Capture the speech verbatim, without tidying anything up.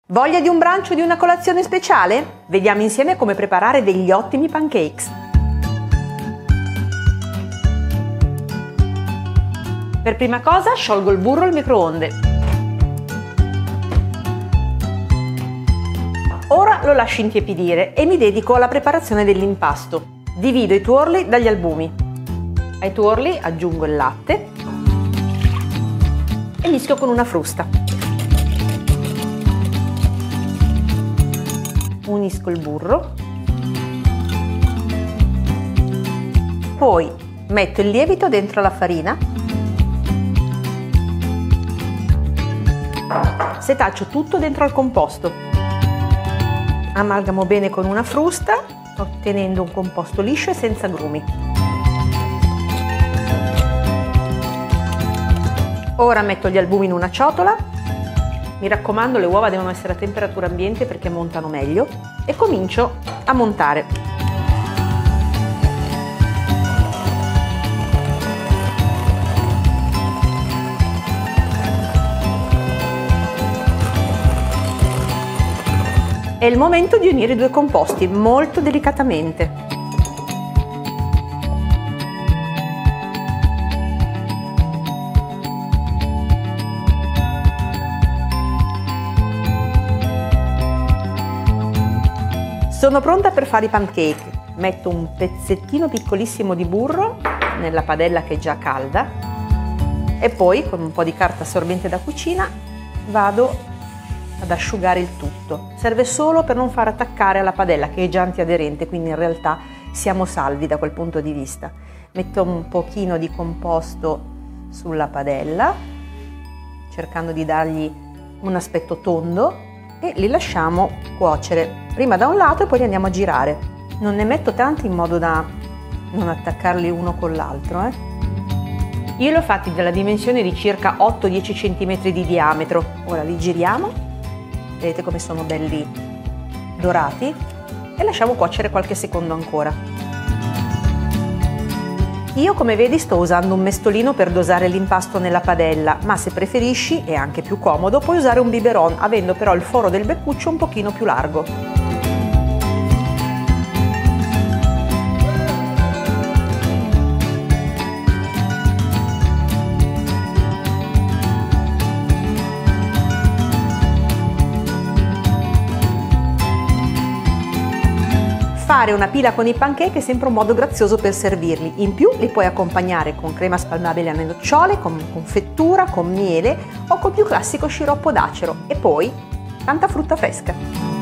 Voglia di un brunch o di una colazione speciale? Vediamo insieme come preparare degli ottimi pancakes. Per prima cosa sciolgo il burro al microonde. Ora lo lascio intiepidire e mi dedico alla preparazione dell'impasto. Divido i tuorli dagli albumi. Ai tuorli aggiungo il latte e mischio con una frusta. Unisco il burro. Poi metto il lievito dentro la farina. Setaccio tutto dentro al composto. Amalgamo bene con una frusta, ottenendo un composto liscio e senza grumi. Ora metto gli albumi in una ciotola. Mi raccomando, le uova devono essere a temperatura ambiente perché montano meglio. E comincio a montare. È il momento di unire i due composti molto delicatamente. Sono pronta per fare i pancake. Metto un pezzettino piccolissimo di burro nella padella che è già calda e poi con un po' di carta assorbente da cucina vado ad asciugare il tutto. Serve solo per non far attaccare alla padella che è già antiaderente, quindi in realtà siamo salvi da quel punto di vista. Metto un pochino di composto sulla padella cercando di dargli un aspetto tondo e li lasciamo cuocere prima da un lato e poi li andiamo a girare. Non ne metto tanti in modo da non attaccarli uno con l'altro. Eh. Io li ho fatti della dimensione di circa otto dieci centimetri di diametro. Ora li giriamo, vedete come sono belli dorati e lasciamo cuocere qualche secondo ancora. Io, come vedi, sto usando un mestolino per dosare l'impasto nella padella, ma se preferisci, è anche più comodo, puoi usare un biberon, avendo però il foro del beccuccio un pochino più largo. Fare una pila con i pancake è sempre un modo grazioso per servirli. In più li puoi accompagnare con crema spalmabile alle nocciole, con confettura, con miele o col più classico sciroppo d'acero e poi tanta frutta fresca.